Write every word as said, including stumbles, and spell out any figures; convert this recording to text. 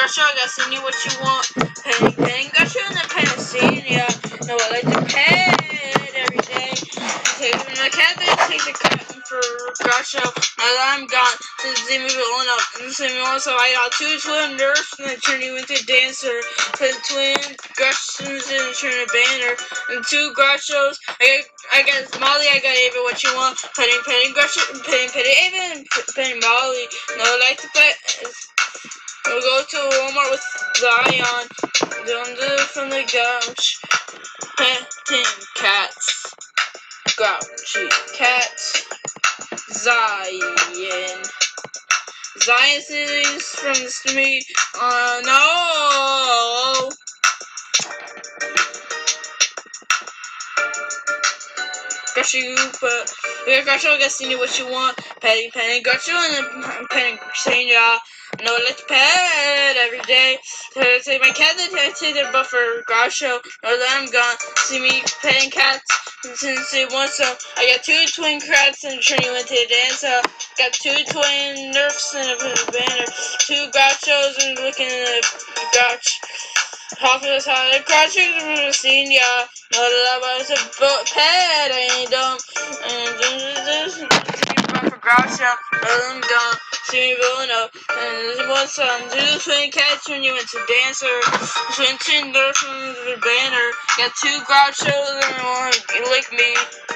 groucho, I got send you what you want. Petting, petting groucho in the Pennsylvania. No, I like to pet every day. Take my cat, they take the cat for groucho. Now that I'm gone, since they move it on up. And so also I got two twin nerfs and they turn you into a dancer. Put twin grouchos and turn a banner. And two grouchos. I got, I got Molly, I got Ava, what you want. Petting, petting groucho, petting, petting Ava, and petting Molly. No, I like to pet. We'll go to Walmart with Zion. Don't do it from the couch. Petting cats. Grouchy cats. Zion. Zion is from the street. Uh, no. Groucho, but yeah, Groucho, I guess you know what you want. Petting, petting Groucho, and petting Sanya. No, let's pet every day. To say my cat, they take their butt for Groucho. Now that I'm gone, see me petting cats. And since they want some, I got two twin cats and turn you into a dancer. Got two twin nerfs and a banner. Two Grouchos and looking at a Grouch. Half of the time, the Groucho from the scene, yeah. No, that was a boat pet, I ain't dumb. And this is for Groucho. Let them go. See me blowing up. And this was some two twin cats when you went to dancer. Twin twin nerfs from the banner. Got two Grouchos and one lick me.